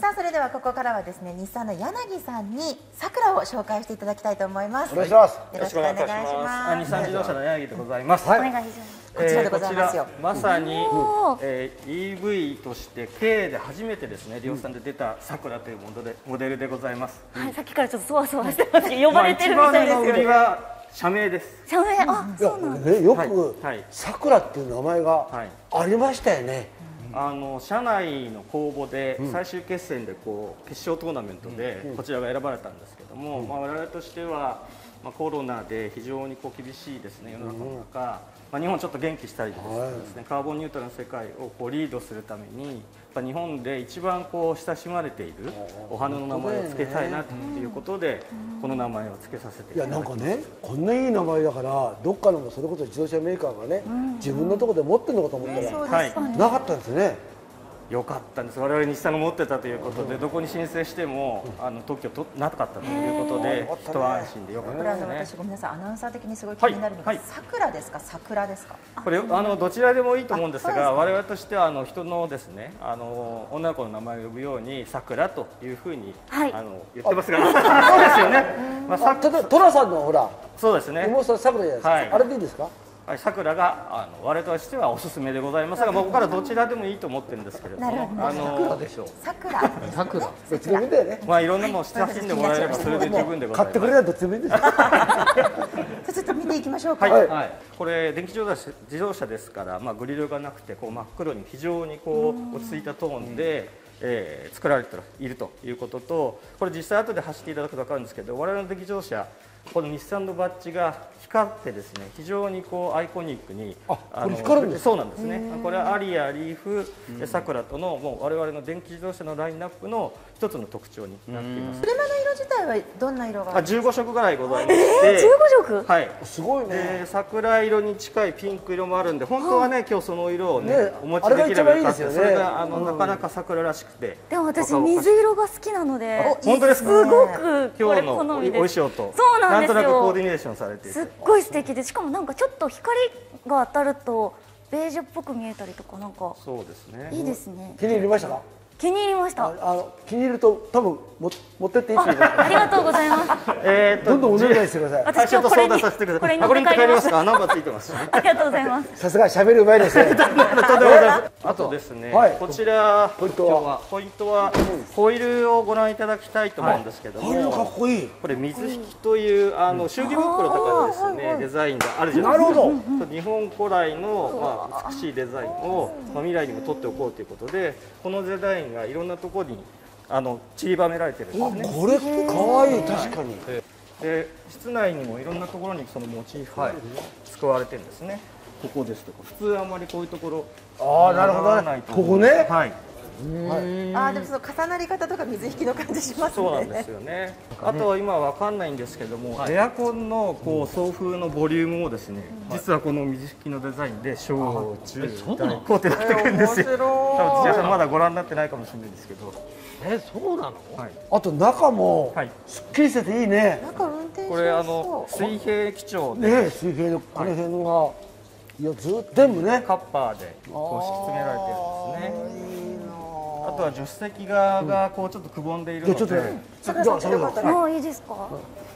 さあそれではここからはですね、日産の柳さんに桜を紹介していただきたいと思います。 お願いします。 よろしくお願いします。 日産自動車の柳でございます。 お願いします。こちらでございますよ。 まさに、EV として軽で初めてですね、量産で出た桜というモデルでございます。 はい、さっきからちょっとそわそわしてますけど、呼ばれてるみたいですよね。 一番の売りは社名です。 社名、あ、そうなんです。 よく桜っていう名前がありましたよね。 社内の公募で最終決戦で決勝トーナメントでこちらが選ばれたんですけども、我々としてはコロナで非常に厳しいですね世の中の中、日本ちょっと元気したりですね、カーボンニュートラルの世界をリードするために日本で一番親しまれているお花の名前を付けたいなということでこの名前を付けさせていただきました。 なんかね、こんないい名前だからどっかのそれこそ自動車メーカーがね、自分のところで持ってるのかと思ったらなかったんですね。 よかったんです。我々日産が持ってたということで、どこに申請しても特許取なかったということで、一安心でよかったですね。 私ごめんなさい、アナウンサー的にすごい気になるのが、桜ですか桜ですか。 これどちらでもいいと思うんですが、我々としては人のですね女の子の名前を呼ぶように桜というふうに言ってますが、そうですよね。 トラさんのほら、 そうですね。 妹さん桜じゃないですか。あれでいいですか。 桜が我々としてはおすすめでございますが、僕からどちらでもいいと思ってるんですけれども、 桜でしょう。桜。 どっちでもいいんだよね。 いろんなもの親しんでもらえればそれで十分でございます。 買ってくれたらどっちでもいいんですよ。 ちょっと見ていきましょうか。 これ電気自動車ですから、グリルがなくて真っ黒に非常に落ち着いたトーンで作られているということと、これ実際後で走っていただくと分かるんですけど、我々の電気自動車この日産のバッジが光ってですね、非常にアイコニックに光るんです。 そうなんですね。これはアリア、リーフ、桜とのもう我々の電気自動車のラインナップの一つの特徴になっています。 車の色自体はどんな色が ？15色ぐらいございまして、 15色？ はい。 すごいね。 桜色に近いピンク色もあるんで、本当はね今日その色をねお持ちできればよかった。それがなかなか桜らしくて。 でも私水色が好きなので、 本当ですか？ すごく今日のお衣装とそうなんですよ。 なんとなくコーディネーションされていて、 すっごい素敵で、しかもなんかちょっと光が当たるとベージュっぽく見えたりとか、なんかそうですね。 いいですね。 気に入りましたか？ 気に入りました。 気に入ると多分持ってっていいって言います。 ありがとうございます。 どんどんお願いしてください。 私今日これにさせてください。 これに帰りますか？ナンバーついてます。 ありがとうございます。 さすが喋るうまいですね。 あとですね、こちらポイントはホイールをご覧いただきたいと思うんですけども、 ホイールかっこいい。 これ水引という祝儀袋とかですねデザインがあるじゃないですか。なるほど。日本古来の美しいデザインを未来にも取っておこうということで、このデザインがいろんなところに散りばめられてるんですね。 これ可愛い。確かに。 で室内にもいろんなところにそのモチーフが使われてるんですね。ここですとか、普通あんまりこういうところなるほどね。ここね。 はい。 でもその重なり方とか水引きの感じしますね。 そうなんですよね。あとは今わかんないんですけども、エアコンの送風のボリュームをですね、実はこの水引きのデザインで小中大こうってなってくるんですよ。多分土屋さんまだご覧になってないかもしれないですけど。 そうなの？ あと中もすっきりしてていいね。 中運転しこれ水平基調で水平のこの辺がずっと全部ねカッパーで敷き詰められてるんですね。あとは助手席側がちょっとくぼんでいるので、 ちょっといいですか？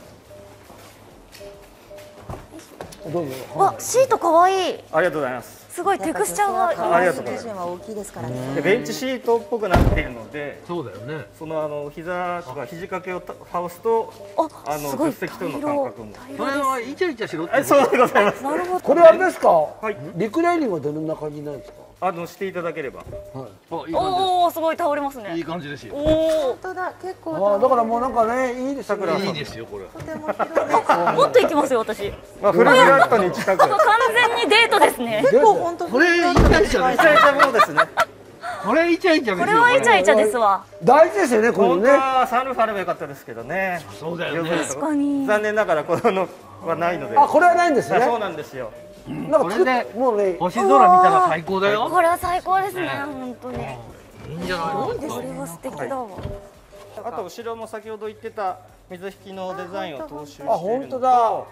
どうぞ。 わ、シート可愛い。 ありがとうございます。 すごいテクスチャーがありがとうございます。 大きいですからね。 ベンチシートっぽくなっているので、 そうだよね。 その膝とか肘掛けを倒すと助手席との感覚も。 それはイチャイチャしろって。 そうでございます。 これあれですか？リクライニングはどんな感じなんですか？ していただければ。 おお、すごい倒れますね。 いい感じですよ。 本当だ、結構。 だからもうなんかね、いいですよ。 いいですよこれ。 とても広い。 もっと行きますよ私。 フルフラットに近く。 完全にデートですね。 結構本当。 これイチャイチャイチャイチャものですね。 これイチャイチャですよ。 これはイチャイチャですわ。 大事ですよね、これね。 本当はサンルーフあればよかったですけどね。 そうだよね。 確かに。 残念ながらこのはないので。 これはないんですね。 そうなんですよ。 なんかこれでもうね、 星空見たら最高だよ。 これは最高ですね、本当に。 いいんじゃないの？ これは素敵だわ。 あと後ろも先ほど言ってた水引のデザインを踏襲しているのと、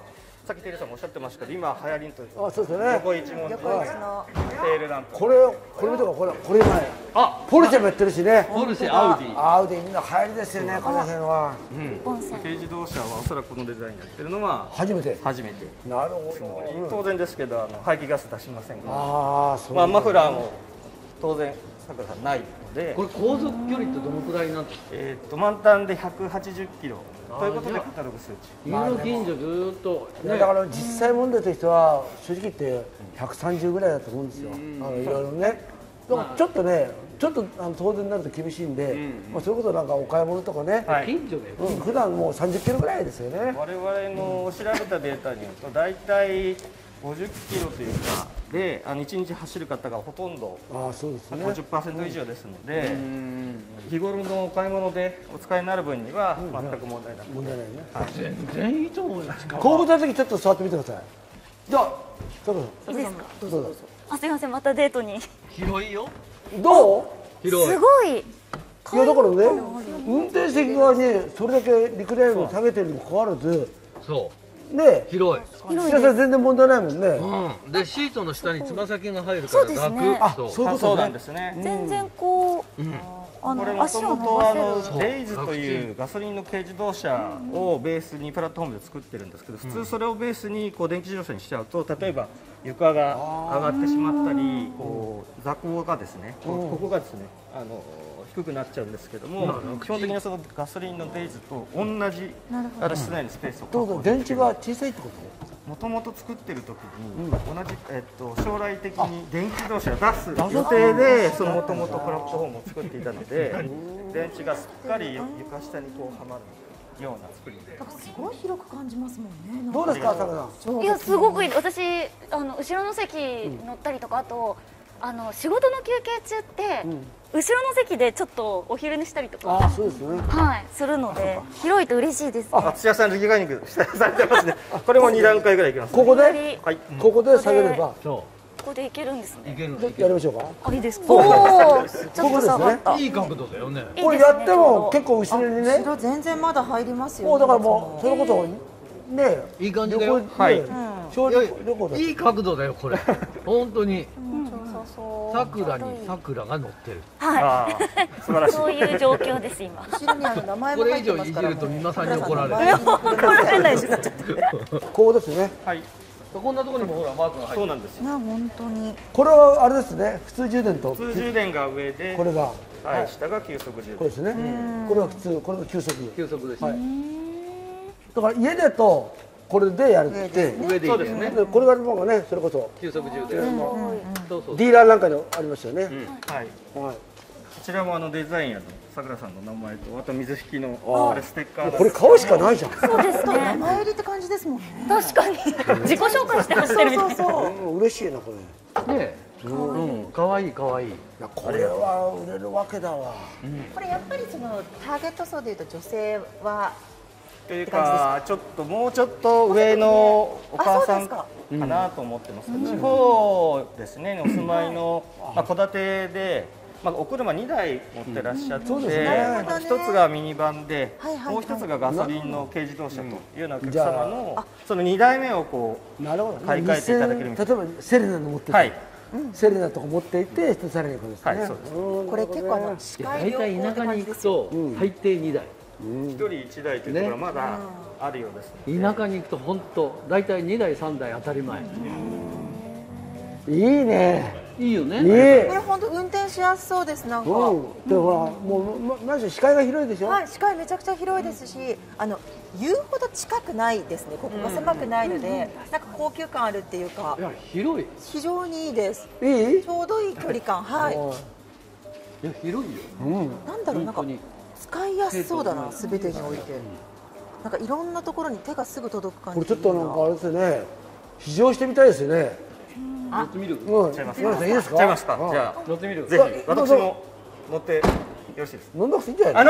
さっきテリーさんもおっしゃってましたけど、今流行りとあ、そうですよね。 横一文字横一のテールランプ。 これ見てこれ前。ポルシェもやってるしね。 ポルシェ、アウディ。 アウディみんな流行りですよね、この辺は。 軽自動車はおそらくこのデザインやってるのは初めて。 初めて。 なるほど。 当然ですけど、排気ガス出しませんが、 ああ、そう。 まあマフラーも当然さくらさんないので、 これ航続距離ってどのくらいなんですか？ 満タンで180キロということでカタログ数値。 家の近所ずーっとだから実際問題としては正直言って130ぐらいだと思うんですよ。いろいろね。だからちょっとね、当然になると厳しいんで、まあそういうことなんかお買い物とかね、 近所で普段もう30キロぐらいですよね。 我々の調べたデータによると大体50キロというかで1日走る方がほとんどああ、そうですね。 50% 以上ですので、日頃のお買い物でお使いになる分には全く問題なく、 問題ないね。 全然いいと思うよ。 後部座席ちょっと座ってみてください。じゃあ、佐藤さいいですか？ ん、どうぞ。 あ、すいません、またデートに。 広いよ。 どう？ 広い。 すごい。 いやだからね、運転席側にそれだけリクライニング下げてるにもかかわらず、 そね、 広い。 白さん全然問題ないもんね。 うん。でシートの下につま先が入るかそうら楽。 ですねあ、そういうこそうなんとね。 ですね。 全然こう、 これも足ともを伸ばせる。 とデイズというガソリンの軽自動車をベースにプラットフォームで作ってるんですけど、普通それをベースにこう電気自動車にしちゃうと、例えば床が上がってしまったり、こう座高がですね、ここがですね、低くなっちゃうんですけども、基本的にそのガソリンのデイズと同じ室内のスペースをどうぞ、電池が小さいってことね。 もともと作ってる時に同じ、将来的に電気自動車を出す予定でそのもともとプラットフォームを作っていたので、電池がすっかり床下にこうはまるような作りで。 すごい広く感じますもんね。 どうですか、佐賀さん。 いや、すごくいい。私後ろの席乗ったりとか、あと仕事の休憩中って、後ろの席でちょっとお昼寝したりとか、 あ、そうですね。 はいするので、広いと嬉しいですね。 土屋さんリガーニングされてますね。これも2段階ぐらいいきます。 ここで、 はい。 ここで下げれば、 そここでいけるんですう。いね。 ける。 やりましょうか。 あ、いいですか？おお、ちょっと下がった。 いい角度だよね。 これやっても結構後ろにね、 後ろ全然まだ入りますよ。 もうだからもうそれこそね、 いい感じだよ。 はい。 小旅行だ。 いい角度だよこれ。本当に。 そうそう。 桜に桜が乗ってる。 ああ、素晴らしい。 そういう状況です今。 後ろに名前これ以も入って上いじるますから。 と美馬さんに怒られる。 変な人になっちゃって。 こうですね。 はい。 こんなところにもほらマークが入ってる。 そうなんですよ。 本当に。 これはあれですね、普通充電と普通充電が上で、 これがはい、下が急速充電。 これですね。これは普通、これが急速。 急速です。 だから家だとこれでやるって、 上でいいですね。 でこれがもうね、それこそ急速充電。そうそう。 ディーラーなんかにありましたよね。 はい。 はい。 こちらもデザインやのさくらさんの名前と、あと水引のあれステッカーが。 これ買うしかないじゃん。 そうですね。 名前入りって感じですもんね。 確かに自己紹介して走ってるみたいな。 うん嬉しいなこれ。いねえ。うん。可愛い可愛い。 やこれは売れるわけだわ。 これやっぱりそのターゲット層でいうと女性はというか、ちょっともうちょっと上のお母さんあかなと思ってますけど、地方ですね、お住まいの戸建てで、お車2台持ってらっしゃって、 そうですね一つがミニバンではいはいはい、 もう一つがガソリンの軽自動車というようなお客様のその2台目をこうなるほど。 買い替えていただけるみたい例えばセレナの持ってはいて、セレナとか持っていて一つさらにこれですね。 はいそうですこれ結構視界良好って大体田舎感に行くじですよ。 と大抵2台。 1人1台というところがまだあるようですね。 田舎に行くと本当大体2台3台当たり前。 いいね。 いいよね。 いい。 これ本当運転しやすそうですなんか。 うん。でほらもうまず視界が広いでしょ。 はい、視界めちゃくちゃ広いですし、言うほど近くないですね。ここが狭くないので、なんか高級感あるっていうかい、や広い。 非常にいいです。 いい？ ちょうどいい距離感、はい。 いや広いよ。 なんだろう、なんか本当に使いやすそうだな、すべてにおいて。なんかいろんなところに手がすぐ届く感じ。 これちょっとなんかあれですよね。試乗してみたいですよね。 乗ってみる。 うん。 ちゃいます皆さんいいですか？ ちゃいますか。じゃあ乗ってみる。 ぜひ私も乗ってよろしいですか。 飲んだくていいんじゃないの？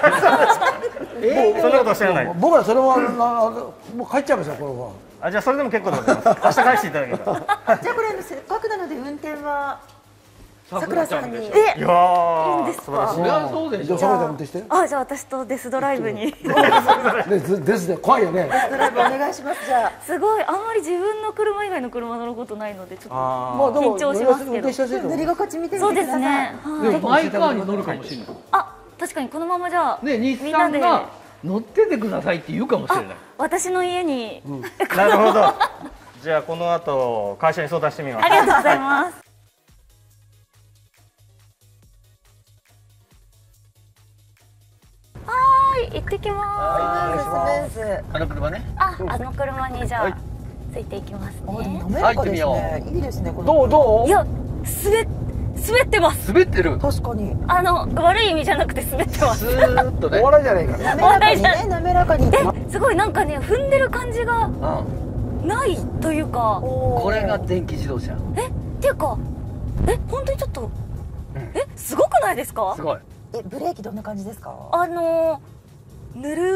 そんなことは知らない。 僕らそれももう帰っちゃいましたこの本。 じゃあそれでも結構でございます。明日返していただければ。 じゃあこれせっかくなので運転はさくらさんに。 いやー、 いいんですか素晴らしい。 そりゃそうでしょ。 じゃあさくらさん運転してあ、じゃあ私とデスドライブにですね怖いよねドライブお願いしますじゃあ。 すごいあんまり自分の車以外の車乗ることないのでちょっとあまあでも緊張しますけど運転しやすいと思う乗り心地見てみそうでてください。 すね。はい。 でもマイカーに乗るかもしれない。 あ、確かにこのままじゃあね、日みんなで産が乗っててくださいって言うかもしれない。 私の家になるほど。じゃあこの後会社に相談してみます。 ありがとうございます。はーい、行ってきます。 スムーズ。 あの車ね。 あの車にじゃあ、 はいついていきますあ、でもね。 滑らかです入ね。いいですねこの。 どういや、滑ってます。 滑ってる。 確かに。 悪い意味じゃなくて滑ってます。 スーッとね。 お笑いじゃないから滑らかにね、滑らかに。 すごいなんかね、踏んでる感じがうん。 ないというか、 ここれが電気自動車。 っていうか、本当にちょっと、すごくないですか？ すごい。 ブレーキどんな感じですか？ ぬる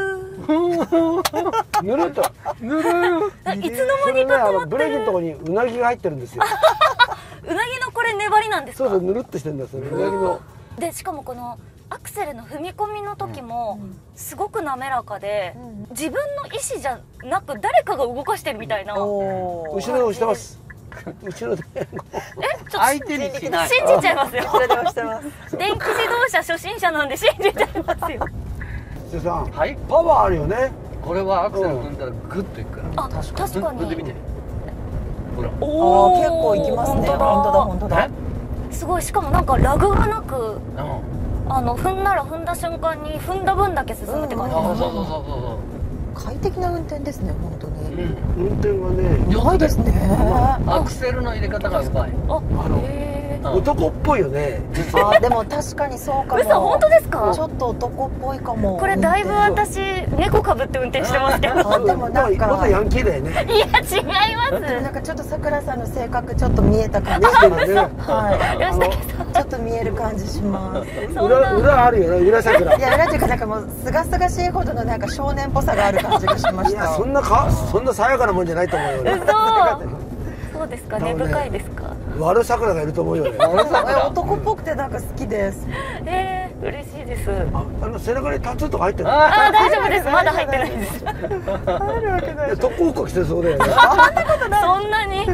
ーぬるっとぬるいつの間にか止まってブレーキのところにうなぎが入ってるんですようなぎのこれ粘りなんですか？ そうそうぬるっとしてるんですようなぎのでしかもこのアクセルの踏み込みの時もすごく滑らかで、自分の意思じゃなく誰かが動かしてるみたいな。 おー後ろで押してます後ろでちょっと相手にしない。 信じちゃいますよ。 それで押してます。 電気自動車初心者なんで信じちゃいますよ。 瀬さんはい。 パワーあるよねこれはアクセル踏んだらグッといくから。 あ、確かに。 踏んでみて。ほら。 あー結構いきますね。本当だ本当だ。 すごい。しかもなんかラグがなく、 うん。 踏んだら踏んだ瞬間に踏んだ分だけ進むって感じ。 そうそうそうそ快適な運転ですね本当に。 う。 運転がねうまいですね。 アクセルの入れ方がうまい。 あ、 のへー。 男っぽいよねあ、でも確かにそうかも。 嘘、本当ですか？ ちょっと男っぽいかも。 これだいぶ私猫かぶって運転してますけど。 あ、でもなんか。 またヤンキーだよねいや違います。 なんかちょっとさくらさんの性格ちょっと見えた感じ。 ですけどねは吉武さん。 い。ちょっと見える感じします。 そんな裏あるよね裏桜いや、裏というかなんかもうすがすがしいほどのなんか少年っぽさがある感じがしました。 いやそんな爽やかなもんじゃないと思うよね嘘。そうですか。根深いですか。 悪桜がいると思うよね男っぽくてなんか好きです。 嬉しいです。 背中にタトゥーとか入ってるあ、大丈夫です。まだ入ってないです。 入るわけない。 特攻服着てそうだよねそんなに。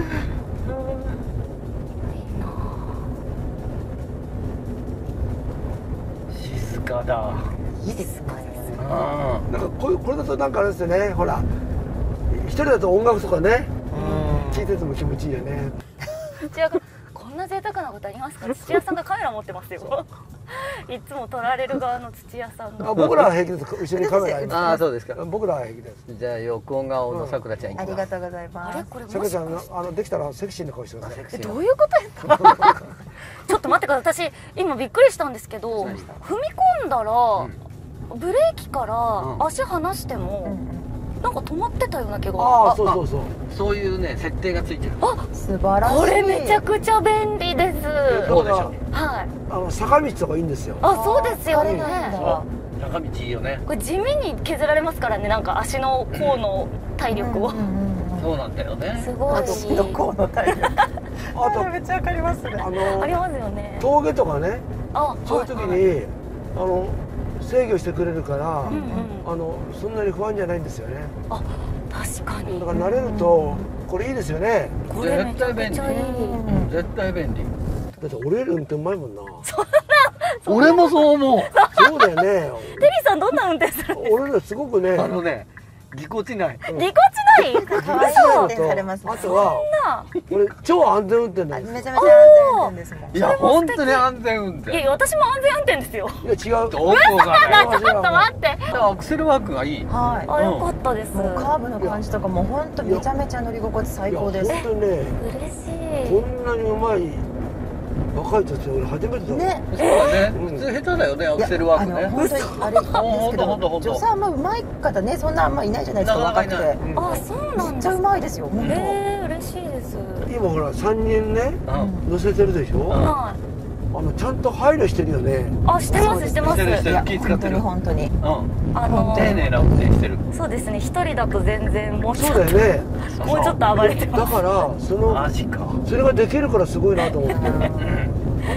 静かだ。 いいですか。 うん。 なんかこれだとなんかあれですよねほら一人だと音楽とかね聞いてても気持ちいいよね土屋がこんな贅沢なことありますか？土屋さんがカメラ持ってますよ。いつも撮られる側の土屋さんが。 僕らは平気です後ろにカメラありあまあ、そうですか。 す僕らは平気ですじゃあ横顔のさくらちゃんいきあます。 りがとうございあます。 れこれさくもしらちゃんできたらセクシーな顔してくださいどういうことですか？ちょっと待ってください。私今びっくりしたんですけど、踏み込んだらブレーキから足離してもなんか止まってたような気が。 ああそうそういうね設定がついてる。 素晴らしい。 これめちゃくちゃ便利です。 そうでしょ。 はい。 坂道とかいいんですよあ、そうですよあれなんね。 だ。 坂道いいよね。 これ地味に削られますからね。なんか足の甲の体力を。 そうなんだよね。 すごいし。 どこのタイプ。 あとめっちゃわかりますね。 ありますよね。 峠とかねあ、 そういう時はいはいに制御してくれるからうんうん。 そんなに不安じゃないんですよねあ、確かにだ。から慣れるとこれいいですよねこれめちゃくちゃいい。 絶対便利。 だって俺より運転うまいもんな俺もそう思う。 そうだよねテリーさんどんな運転する？ 俺らすごくねあのね、ぎこちない。 ぎこちない？ 可愛い運転されますね。 あとは俺超安全運転なんですめちゃめちゃ安全運転ですもん。 いや、本当に安全運い転。 や、私も安全運転ですよ。 いや違うどこがね。 ちょっと待って。 アクセルワークがいい。 はあ、よかったです。 い。もうカーブの感じとかも本当めちゃめちゃ乗り心地最高です。 いや本当にね嬉こしい。 んなにうまい若い人たち俺初めてだもんね。 そうだね。普通下手だよね、アクセルワークね。 本当にあれですけほんとほんど、 と女性あんま上手い方ね、そんなあんまいないじゃないですか、 なか若くて。 なかいない。 あ、そうなんめっちゃです。 上手いですよ、本嬉しいです。 今ほら3人ねうん。 乗せてるでしょはい。 ちゃんと配慮してるよねあ、してますしてます。 してるしてる当。いや、本当に気使ってる。 本当に。 うん。丁寧な運転してる。 そうですね。一人だと全然もうちょそうっだよねともうちょっと暴れてます。 だからマジか。 それができるからすごいなと思って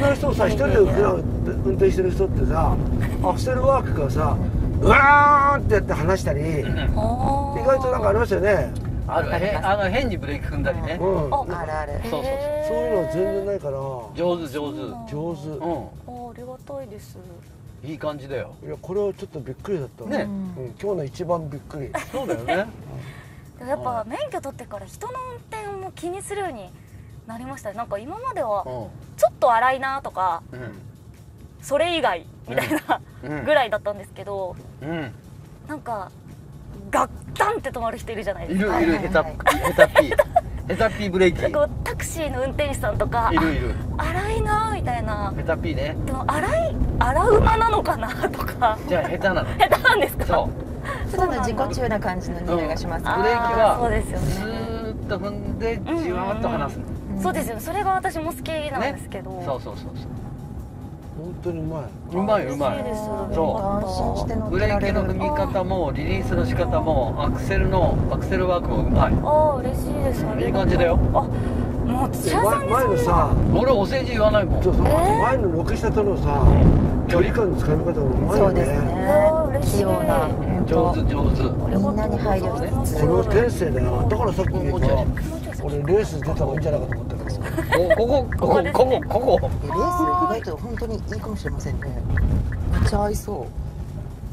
の人さ、一人で運転してる人ってさ、アクセルワークがさ、うわーってやって離したり、意外となんかありますよね。 変にブレーキ踏んだりね。 あるある。 そうそうそう。 そういうのは全然ないから。 上手上手。 上手。 ありがたいです。 いい感じだよ。 いや、これはちょっとびっくりだったね。 今日の一番びっくり。 そうだよね。 でもやっぱ免許取ってから人の運転も気にするようになりましたね。なんか今まではちょっと荒いなとか、それ以外みたいなぐらいだったんですけど、なんかガッタンって止まる人いるじゃないですか。 いるヘタッピーブレーキ。 こうタクシーの運転手さんとか、 いる荒いなみたいな。 ヘタッピーね。 でも荒馬なのかなとか。 じゃあ下手なの。 下手なんですか。 そう。 ちょっと自己中な感じの匂いがします。 ブレーキはそうですよね。 スーッと踏んでじわーっと離すの。 そうですよ。それが私も好きなんですけど。 そう。 本当にうまい。 うまい。そう。 安心して乗ブってられる。 レーキの踏み方もリリースの仕方もアクセルワークもうまい。 嬉しいです。 いい感じだよ。 もう土屋さんに前のさ、 俺お世辞言わないもん。 前の軒下とのさ、距離感のつかみ方もうまいよね。 そうですね。器用な。 上手。 みんなに配慮しつつ。 この天性だよ。だからさっき言った。俺レース出た方がいいんじゃないかと思ったけど。 ここ。 レース意外と本当にいいかもしれませんね。めっちゃ合いそう。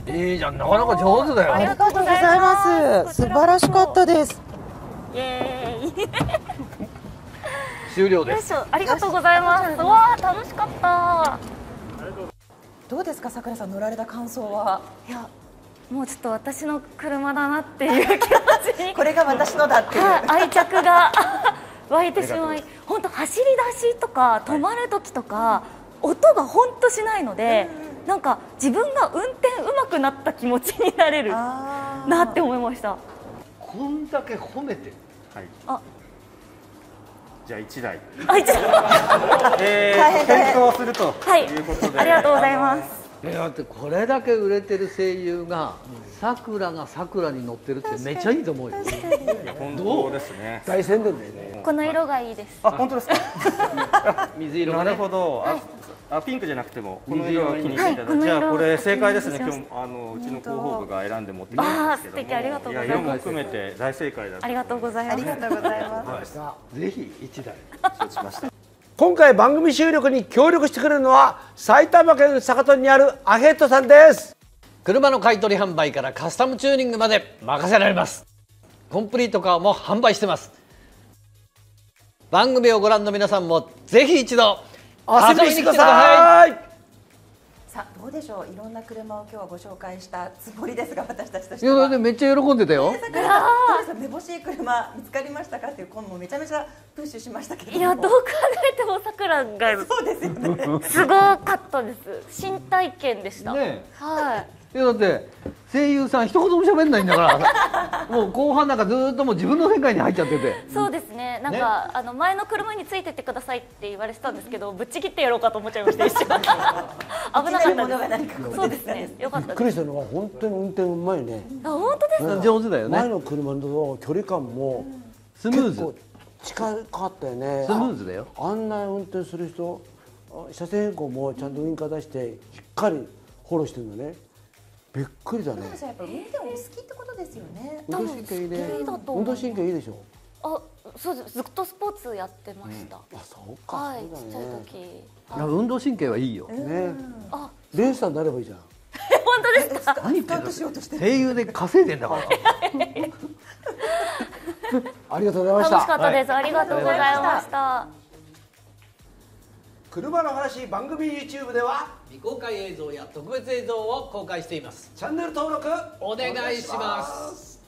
いいじゃん、なかなか上手だよ。 ありがとうございます。素晴らしかったです。 イエーイ。 終了です。 ありがとうございます。わあ楽しかった。 どうですか、さくらさん乗られた感想は。 いや、もうちょっと私の車だなっていう気持ちに。 これが私のだっていう。 愛着が湧いてしまい、本当走り出しとか止まる時とか音が本当しないので、なんか自分が運転上手くなった気持ちになれるなって思いました。 こんだけ褒めてる。 はい。じゃあ1台。 変検討するということで。 ありがとうございます。 だってこれだけ売れてる声優がさくらがさくらに乗ってるってめっちゃいいと思うよ。 本当ですね。 大宣伝だよね。 この色がいいです。 本当ですか。 水色なるほど。ピンクじゃなくてもこの色が気に入っていただいて、じゃあこれ正解ですね。今日うちの広報部が選んで持ってきたんですけども、 素敵、ありがとうございます。 色も含めて大正解だと。 ありがとうございます。 ありがとうございます。 ぜひ1台承知しました。 今回番組収録に協力してくれるのは埼玉県坂戸にあるアヘッドさんです。 車の買取販売からカスタムチューニングまで任せられます。コンプリートカーも販売してます。番組をご覧の皆さんもぜひ一度遊びに来てください。 さあどうでしょう。いろんな車を今日はご紹介したつもりですが、私たちとしていやは。 めっちゃ喜んでたよ。 さくらさん、どうですか。めぼしい車見つかりましたかっていう本もめちゃめちゃプッシュしましたけども。 いや、どう考えてもさくらがそうですよね。 すごかったです。新体験でした。 ねはい。 いやだって声優さん一言も喋んないんだからもう後半なんかずっともう自分の世界に入っちゃってて。 そうですね。なんか、前の車についてってくださいって言われてたんですけど、ぶっちぎってやろうかと思っちゃいました一瞬。危なかったです。そうですね。よかったです。 びっくりしたのは本当に運転うまいね。 本当ですか。 上手だよ前ね。 の車の距離感もスムーズ結構近かったよね。 スムーズだよ。 あんな運転する人、車線変更もちゃんとウインカー出してしっかりフォローしてるんだね。びっくりだね。 やっぱ運転お好きってことですよね。 運動神経いいね。運動神経いいでしょ。 そうです。ずっとスポーツやってました。 そうか。 はい。ちっちゃい時。 いや運動神経はいいよ。 ね。レーサーになればいいじゃん。 本当ですか。 何言ってんの。声優で稼いでんだから。 ありがとうございました。 楽しかったです。ありがとうございました。 車の話番組 YouTube では未公開映像や特別映像を公開しています。 チャンネル登録お願いします。